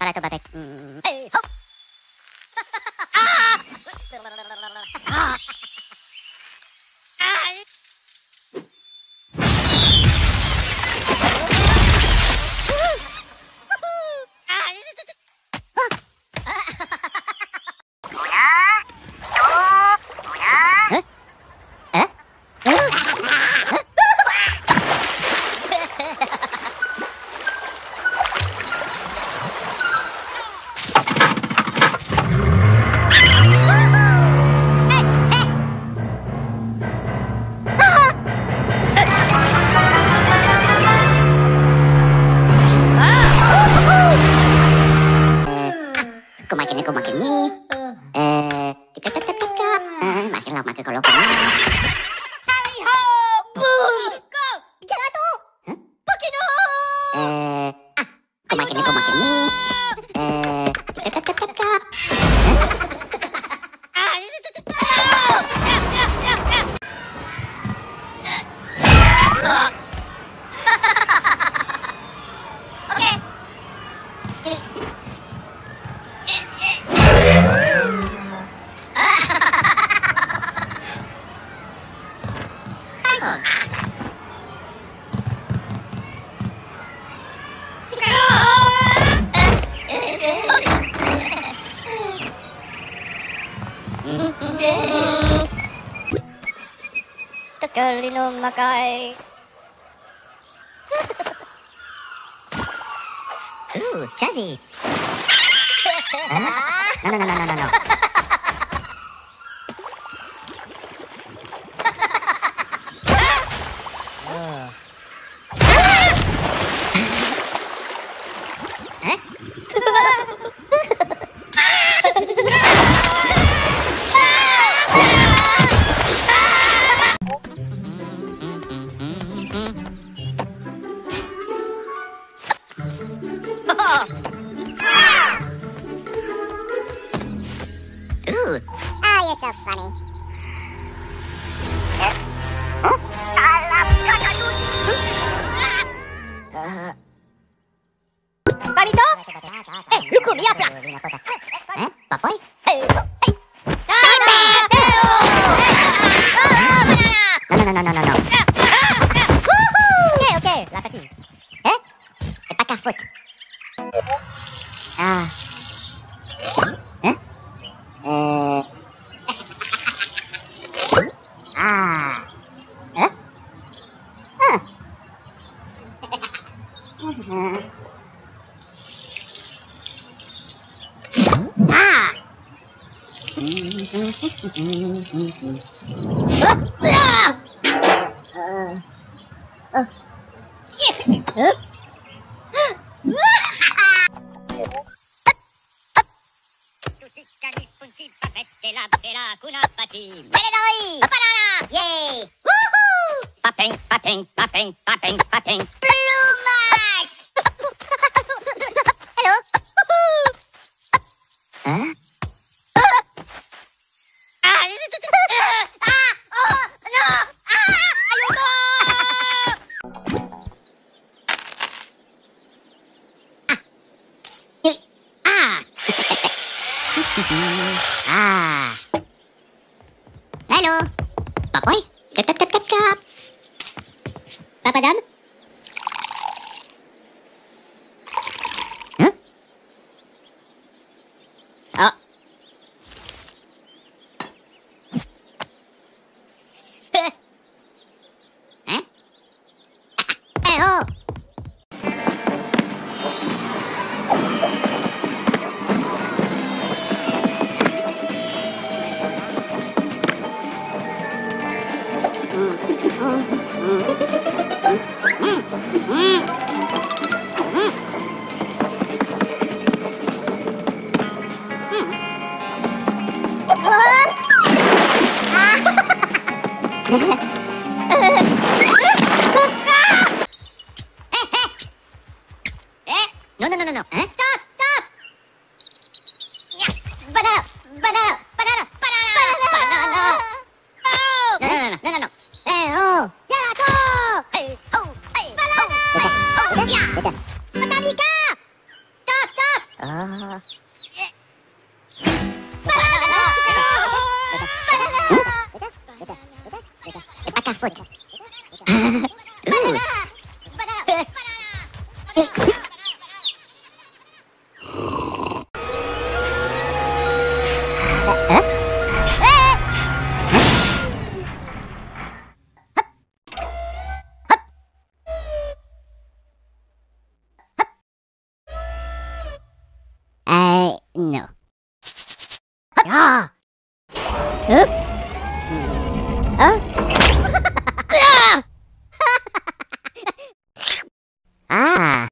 para tu papel. Hey, ho! Ah! Ah! Ay! Kumakin ni. Makin lah makin kalau kena. Tally ho! Boom! Go! Gelato! Pokino! Kumakin ni. Okay. Tagalino makai. Ooh, jazzy. No. Ooh. Oh, you're so funny. Pamito? Look at me up. Papoy? No. Okay, la petite. C'est pas ta faute. Ah. Yay! Popping. Blue Mike! Hello? Huh? Hello. Papoy? Kap. Papadam? Huh? Oh. Huh? Oh. No. Stop! Banana! No. Gelato! Banana! Matamika! Stop! Paca foot. No. Yeah. Ah.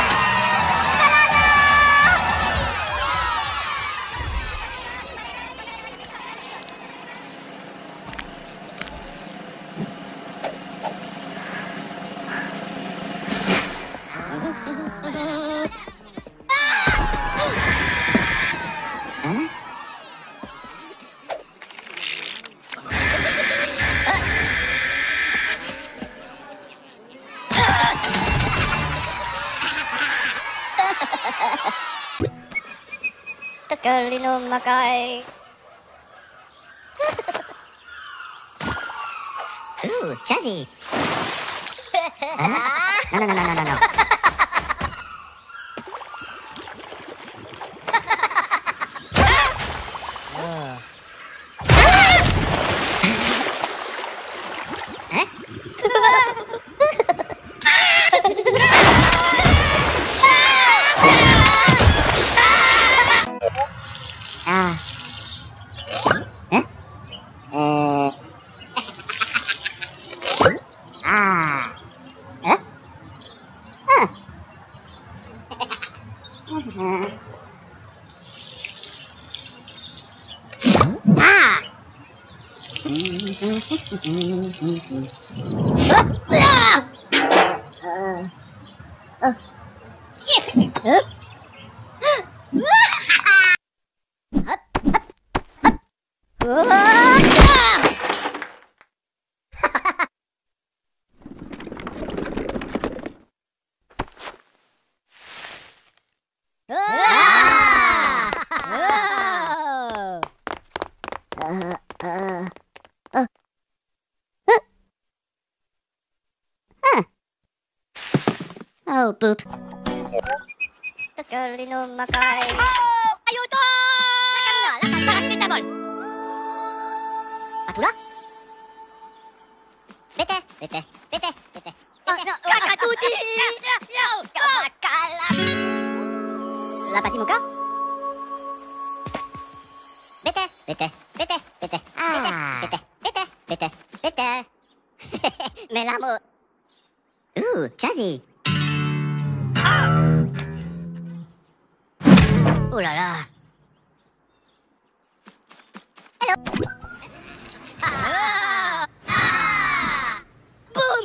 Tagalino makai. Ooh, jazzy. No, no, no, no, no, no, no. Ah. Eh? Ah. Eh? Ah. Ah. Oh, boop. Tagalino makai. Ayuto! Lakas paracetamol. Patula? Vete, vete, vete, vete. Kakatuti! No! Kamakalat! Lapat si muka? Vete, vete, vete, vete. Vete, vete, vete, vete. Melamo. Ooh, jazzy. Oh là là. Hello. Boom.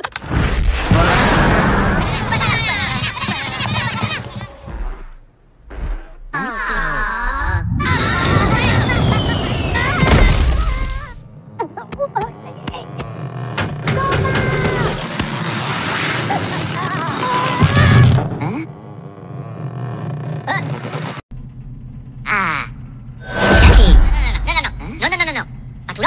Ah. Jackie. No, no, no, no, no. Patula?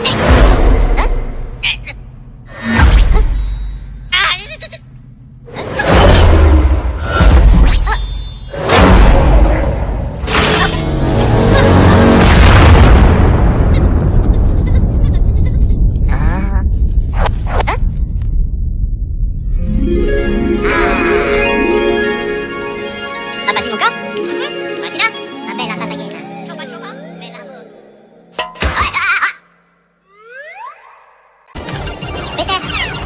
Lapat si muka? Mati dah. Sampai lapat lagi. Coba-coba. Melama. Bete.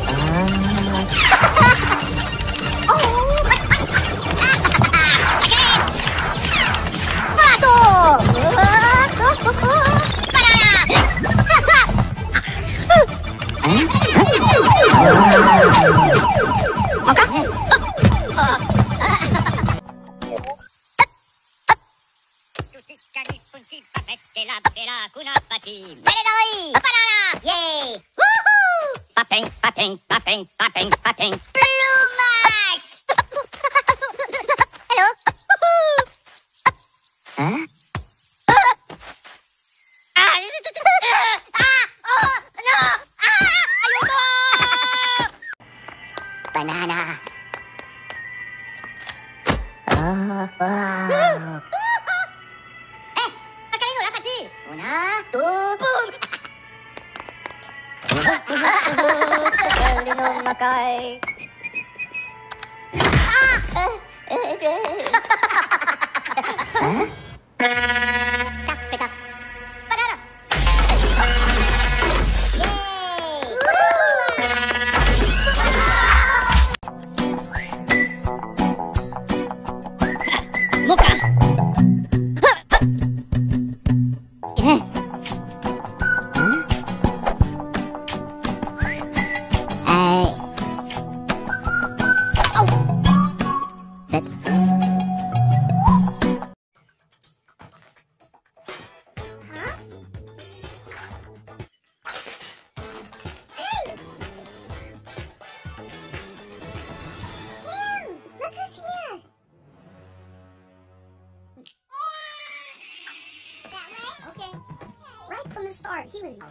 Yay! Woohoo! Popping, popping, popping, popping, popping. Blue Max! Hello? Wow. Pagkain mo, Rapachi! Una, two, boom! Early noon makai. Tak, spit up. Banana! Yay! Muka! From the start, he was.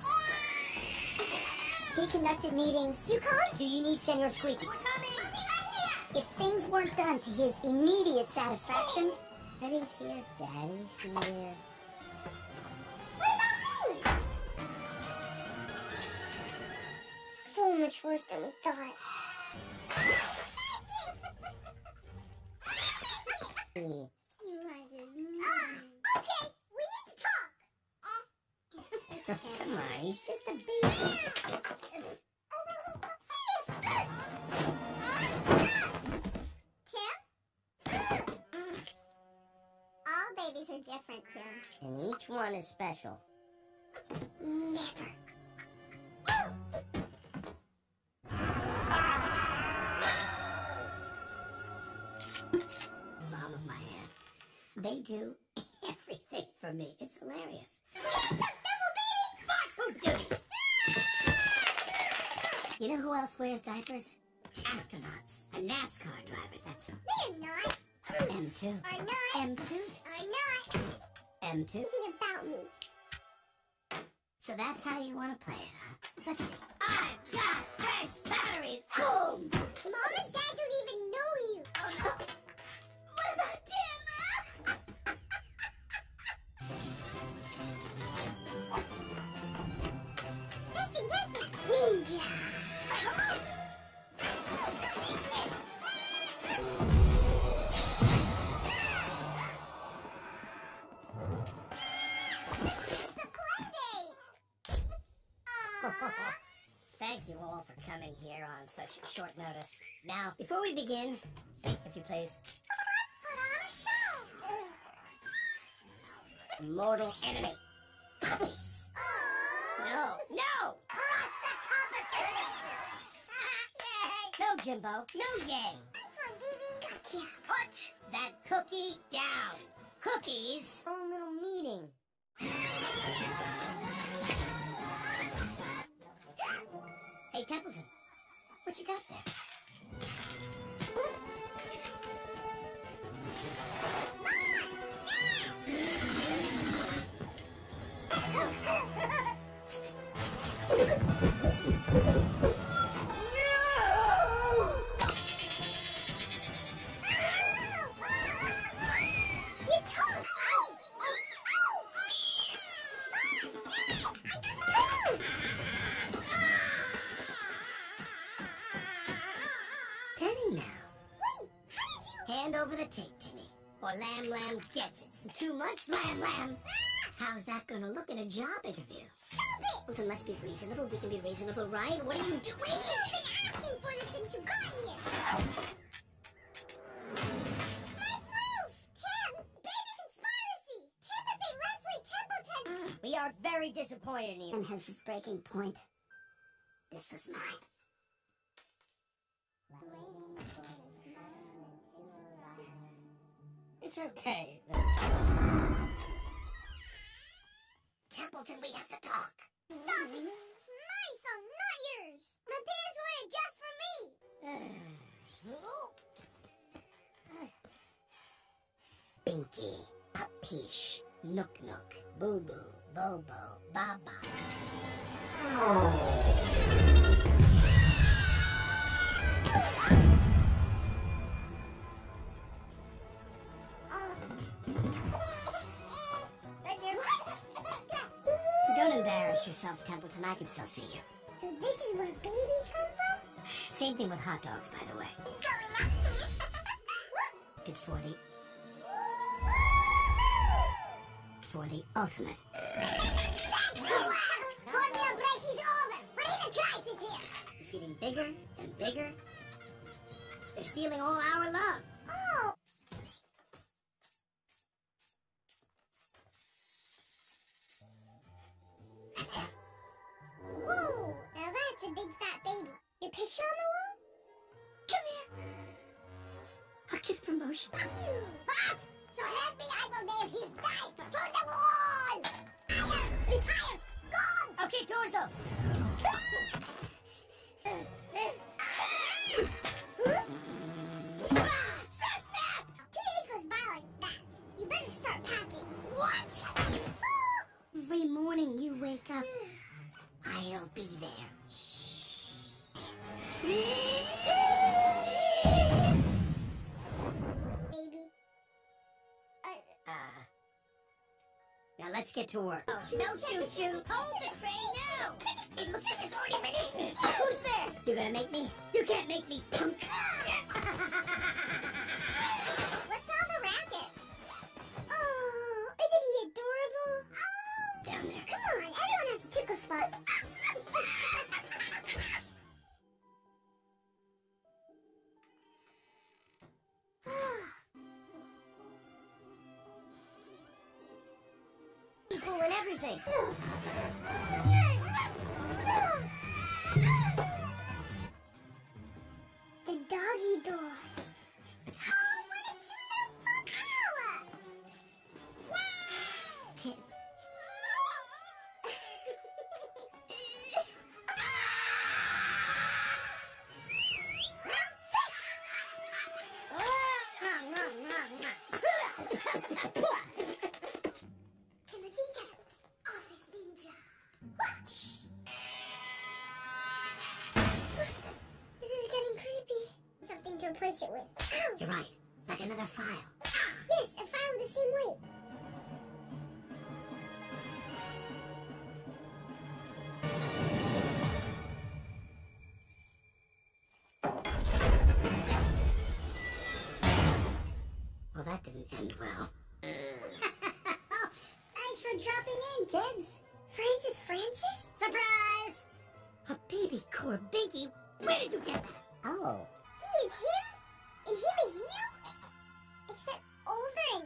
He conducted meetings. You come? Do you need Senor Squeaky? We're coming. If things weren't done to his immediate satisfaction, Daddy's here. Daddy's here. What about me? So much worse than we thought. Okay, we need to talk. Come on, he's just a baby. Tim? All babies are different, Tim. And each one is special. Never. Mom of my hand. They do everything for me. It's hilarious. You know who else wears diapers? Astronauts and NASCAR drivers, that's who. They're not. M2. Are not. M2. Are not. M2. Think about me. So that's how you want to play it, huh? Let's see. I've got fresh batteries. Boom! Mom and Dad don't even know you. Oh, no. What about Tim? Testing, testing. Ninja. Thank you all for coming here on such short notice. Now, before we begin, if you please. Put on a show. Mortal enemy. Puppies. No, no! Cross the competition! No, Jimbo. No, yay. Gotcha. Put that cookie down. Cookies. Own little meeting. Hey, Templeton, what you got there? Timmy now. Wait, how did you... Hand over the tape, Timmy. Or Lamb gets it. Too much Lamb. How's that gonna look in a job interview? Stop it! Well, then let's be reasonable. We can be reasonable, right? What are you doing? You've been asking for this since you got here. That's proof! Tim! Baby conspiracy! Timothy Leslie Templeton! We are very disappointed in you. And has his breaking point. This was mine. It's okay. Templeton, we have to talk. Stop it! It's my song, not yours! My parents wanted just for me! Binky, Papish, Nook, Boo Boo, Bobo, Baba. Oh, yourself, Templeton. I can still see you. So this is where babies come from? Same thing with hot dogs, by the way. He's going upstairs. Good for the ultimate. Cornmeal break is over. Marina Christ is here. It's getting bigger and bigger. They're stealing all our love. Oh. Whoa, now that's a big fat baby. Your picture on the wall? Come here. I'll get a promotion. What? So help me, I will nail his diaper to the wall! Fire! Retire! Gone! Okay, doors open. Snap! 2 days goes by like that. You better start packing. What? Every morning you wake up, I'll be there. Baby. Now let's get to work. No choo-choo. Hold the train now. It looks like it's already been eaten. Who's there? You're gonna make me? You can't make me, punk. What's all the racket? Oh, isn't he adorable? Down there. Come on, everyone has a tickle spot. Cool and everything. The doggy door. Oh, what a cute little flower! Yay! Kid. Timothy Dent, Office Ninja. This is getting creepy. Something to replace it with. Ow! You're right. Like another file. Yes, a file the same weight. Well, that didn't end well. Thanks for dropping in, kids. Francis? Surprise! A baby core binky? Where did you get that? Oh. He is him? And him is you? Except older and...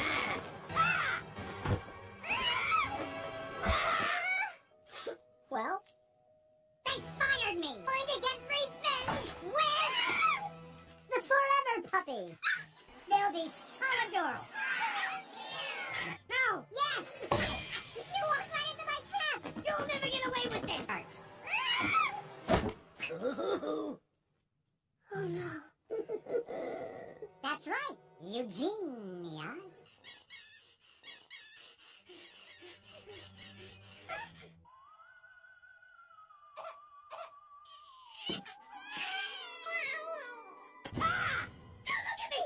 Well, They fired me! Going to get revenge with... the forever puppy. They'll be solidors. No! Yes! You walked right into my trap! You'll never get away with this! Art. Ooh. Oh no. That's right, Eugenia. Ah! Don't look at me!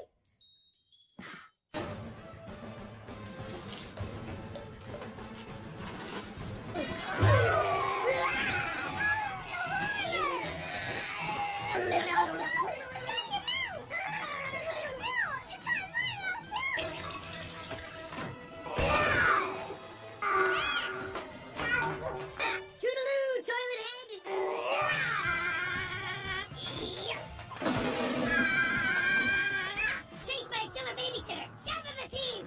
Toodaloo, toilet head! Chase my killer babysitter! Gather the team!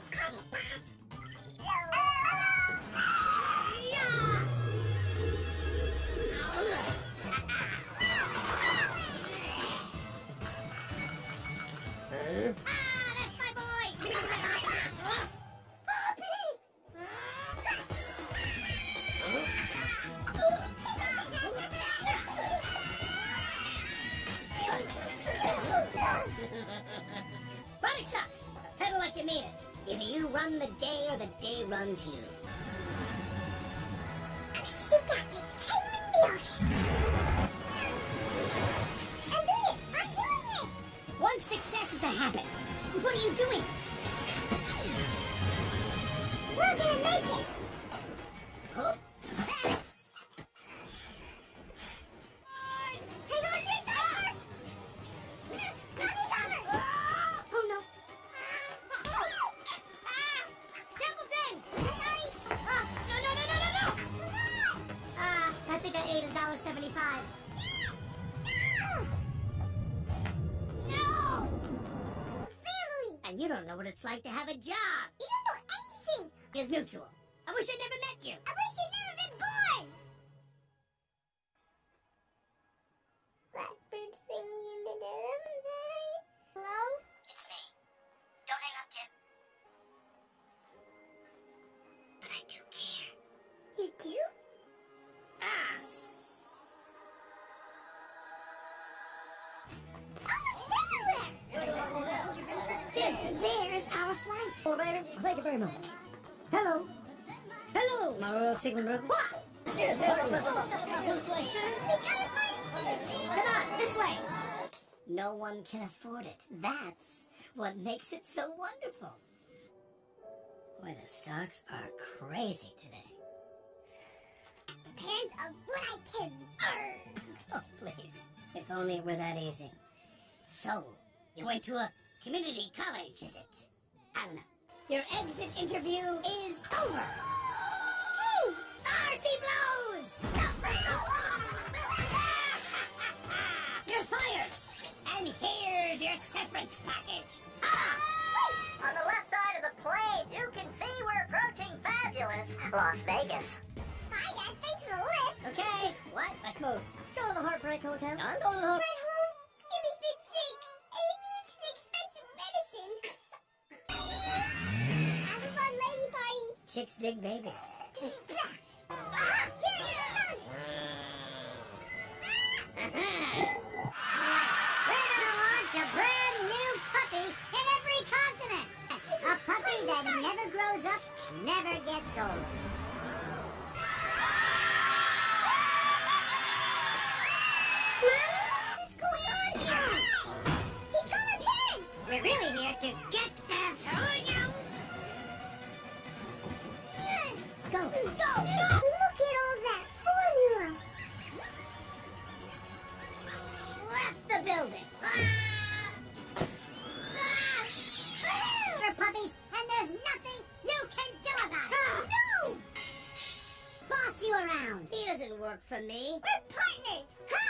That's my boy! Products up! Pedal like you mean it. Either you run the day or the day runs you. Sea captain, taming the ocean! I'm doing it! I'm doing it! One success is a habit. What are you doing? We're gonna make it! Huh? know what it's like to have a job. You don't know anything. Is neutral. I wish I'd never met you. I wish you'd never been born. Blackbird singing in the night. Hello? It's me. Don't hang up, Tim. But I do care. You do? Ah! Tim, there's our flight. Elevator, thank you very much. Hello. Hello, my Royal Sigmund Brother. What? Come on, this way. No one can afford it. That's what makes it so wonderful. Boy, the stocks are crazy today. Parents of what Tim. Oh, please. If only it were that easy. So, you went to a community college, is it? I don't know. Your exit interview is over. Hey! RC blows! You're fired! And here's your severance package. On the left side of the plate, you can see we're approaching fabulous Las Vegas. Hi, Dad. Thanks for the lift. Okay, what? Let's move. Go to the Heartbreak Hotel. I'm going home. Right home. Jimmy's been sick, and he needs an expensive medicine. Have a fun lady party. Chicks dig babies. Here, son. We're gonna launch a brand new puppy in every continent. A puppy that never grows up, never gets old. What's going on here? He's got my parents. We're really here to get them. Go, go, go! Look at all that formula. Left the building. We're puppies, and there's nothing you can do about it. No! Boss you around. He doesn't work for me. We're partners. Ha!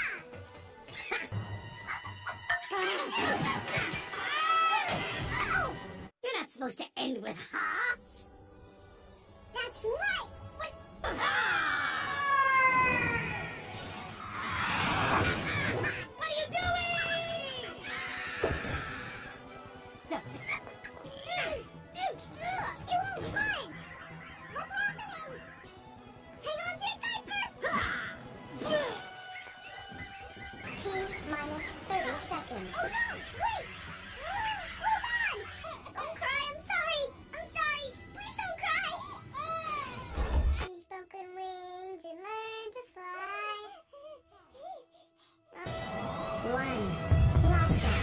You're not supposed to end with ha. That's right. What are you doing? It won't budge. Hang on to your diaper. T-minus 30 seconds. Oh no! Wait! Hold on! Don't cry, I'm sorry! I'm sorry! Please don't cry! These broken wings and learn to fly. One. Blaster.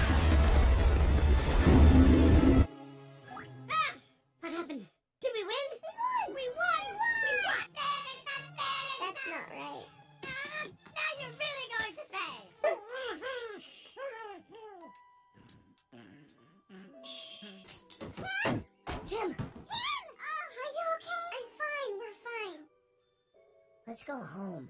What happened? Did we win? We won! We won! That's not right. Now you're really going to pay. Tim, Tim! Oh, are you okay? I'm fine, we're fine. let's go home.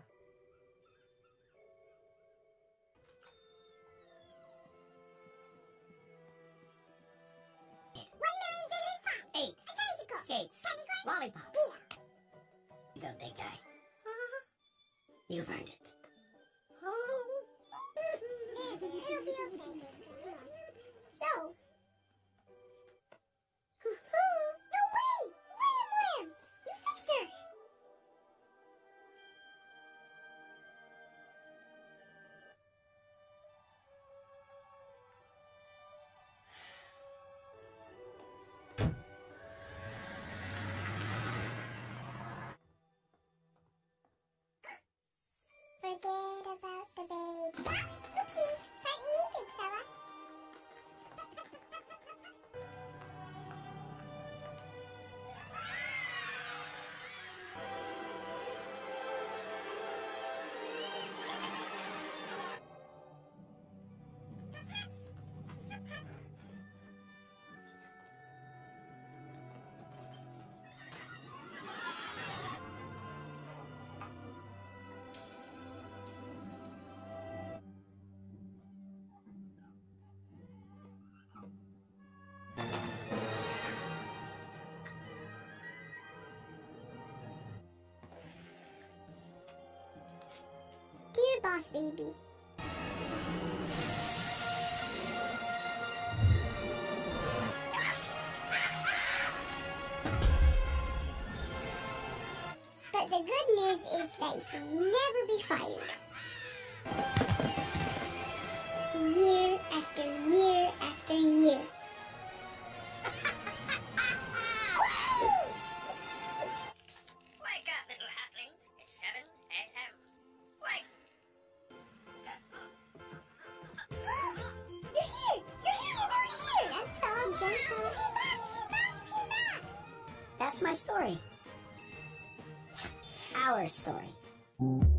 Eight. A tricycle. Skates. Candy corn. Lollipops. Beer. You go, big guy. You've earned it. It'll be okay. So. No way! Liam! You fixed her! Forget about the babe. Oopsies! Frightened me, big fella. boss baby. But the good news is that you can never be fired. Year after year after year. Wake up, little halflings. It's 7 a.m. Wake! You're here! You're here! You're here! That's all, Jumbo. He's back! He's back! He's back! That's my story. Our story.